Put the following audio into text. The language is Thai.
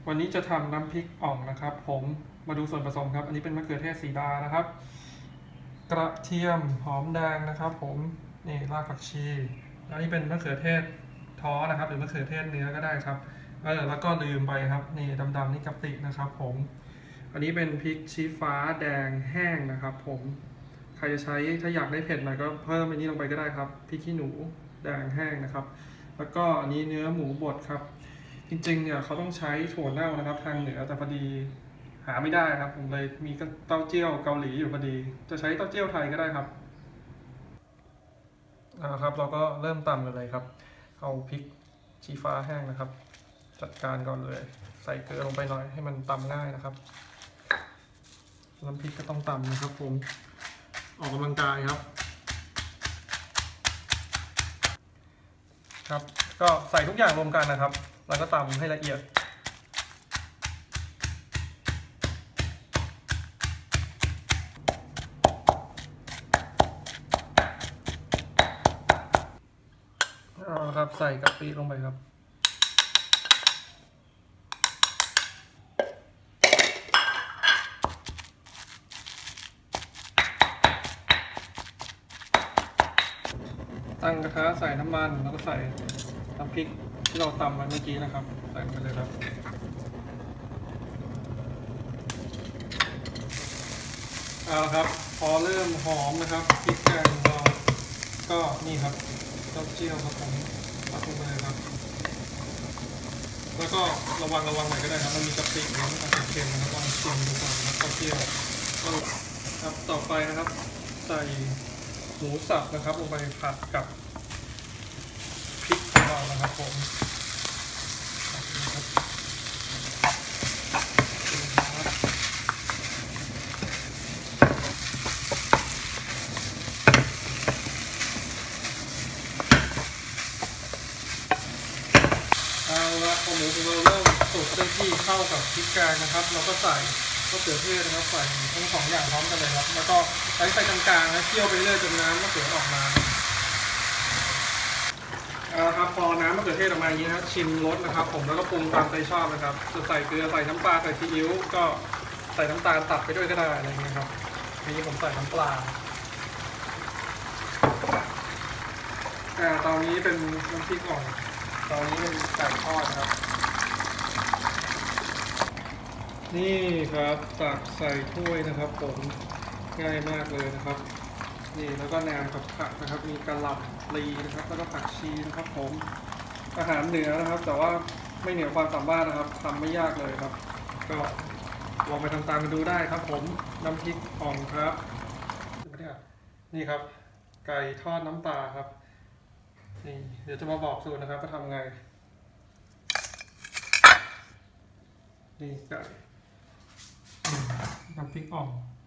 วันนี้จะทำน้ำพริกอ่องนะครับผมมาดูส่วนผสมครับอันนี้เป็นมะเขือเทศสีดานะครับกระเทียมหอมแดงนะครับผมนี่รากผักชีอันนี้เป็นมะเขือเทศท้อนะครับหรือมะเขือเทศเนื้อก็ได้ครับแล้วก็ลืมไปครับนี่ดำๆนี่กะปินะครับผมอันนี้เป็นพริกชี้ฟ้าแดงแห้งนะครับผมใครจะใช้ถ้าอยากได้เผ็ดหน่อยก็เพิ่มอันนี้ลงไปก็ได้ครับพริกขี้หนูแดงแห้งนะครับแล้วก็อันนี้เนื้อหมูบดครับจริงๆเนี่ยเขาต้องใช้ถั่วเน่านะครับทางเหนือแต่พอดีหาไม่ได้ครับผมเลยมีเต้าเจี้ยวเกาหลีอยู่พอดีจะใช้เต้าเจี้ยวไทยก็ได้ครับครับเราก็เริ่มตำกันเลยครับเอาพริกชี้ฟ้าแห้งนะครับจัดการก่อนเลยใส่เกลือลงไปหน่อยให้มันตำง่ายนะครับน้ำพริกก็ต้องตำนะครับผมออกกำลังกายครับก็ใส่ทุกอย่างรวมกันนะครับแล้วก็ตำให้ละเอียดครับใส่กะปิลงไปครับตั้งกระทะใส่น้ำมันแล้วก็ใส่น้ำพริกที่เราตำไว้เมื่อกี้นะครับใส่ไปเลยครับเอาละครับพอเริ่มหอมนะครับพริกแกงของเราก็นี่ครับเต้าเจี้ยวครับผมตักลงไปเลยครับแล้วก็ระวังหน่อยก็ได้ครับมันมีกะปิแล้วมันอาจจะเค็มนะครับลองชิมดูก่อนนะเต้าเจี้ยวครับต่อไปนะครับใส่หมูสับนะครับลงไปผัดกับพริกของเรานะครับผมเอาละพอหมูของเราเริ่มสุกได้ที่เข้ากับพริกแกงนะครับเราก็ใส่มะเขือเทศนะครับใส่ทั้งสองอย่างพร้อมกันเลยครับแล้วก็ใช้ไฟกลางๆนะเคี่ยวไปเรื่อยจนน้ำมะเขือออกมาครับพอน้ำมะเขือเทศออกมาอย่างนี้นะชิมรสนะครับผมแล้วก็ปรุงตามใจชอบนะครับจะใส่เกลือใส่น้ำปลาใส่ซีอิ๊วก็ใส่น้ำตาลตัดไปด้วยก็ได้อะไรอย่างเงี้ยครับทีนี้ผมใส่น้ำปลาตอนนี้เป็นน้ำพริกอ่องตอนนี้เป็นไก่ทอดครับนี่ครับตักใส่ถ้วยนะครับผมง่ายมากเลยนะครับนี่แล้วก็แหนมกับผักนะครับมีกะหล่ำปลีนะครับแล้วก็ผักชีนะครับผมอาหารเหนือนะครับแต่ว่าไม่เหนือความสามารถนะครับทำไม่ยากเลยครับก็ลองไปทำตามกันดูได้ครับผมน้ำพริกอ่องครับนี่ครับไก่ทอดน้ำปลาครับนี่เดี๋ยวจะมาบอกสูตรนะครับว่าทำไงนี่ไก่น้ำพริกอ่อง